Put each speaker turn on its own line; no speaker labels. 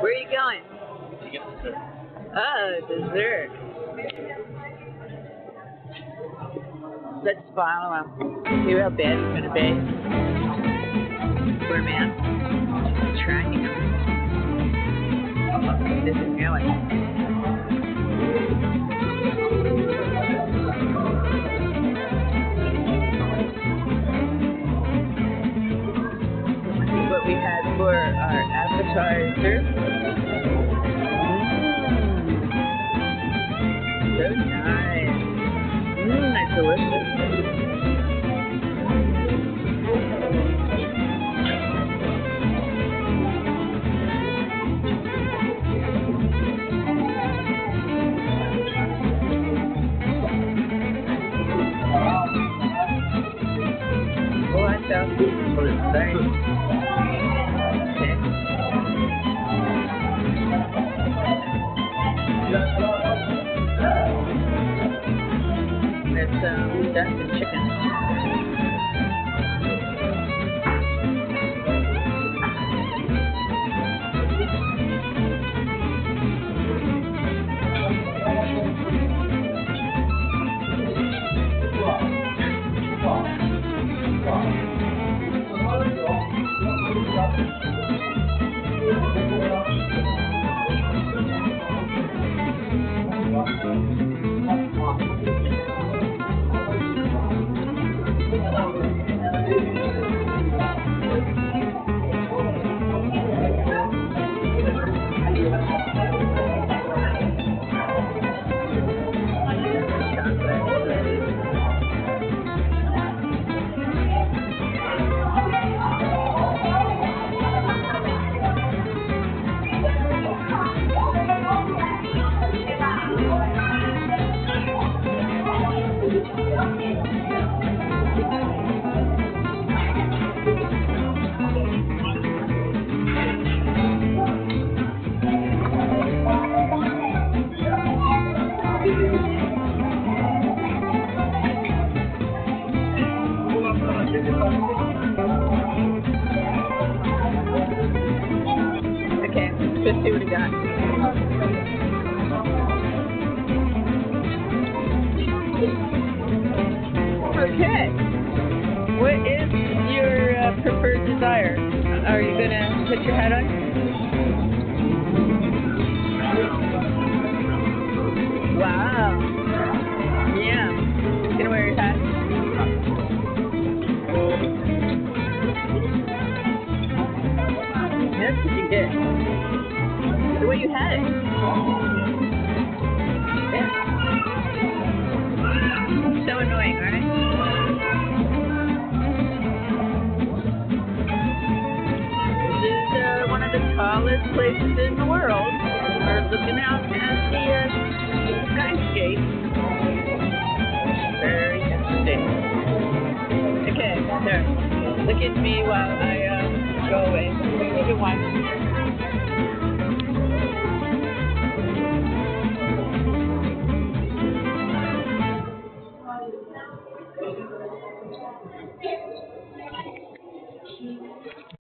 Where are you going?
To get dessert.
Oh, dessert. Let's follow him. See how bad he's gonna be. Poor man. Tracking him. This is going. What we had for our appetizer. So nice. It's delicious. Watch out for the thing. It's duck and chicken. Okay, let's see what we got. Okay. What is your preferred desire? Are you going to put your hat on? Wow. Yeah. Going to wear your hat? That's what you get. The way you had it. Yeah. So annoying, right? This is one of the tallest places in the world. We're looking out at the skyscape. Very interesting. Okay, there. Look at me while I go away. You can watch.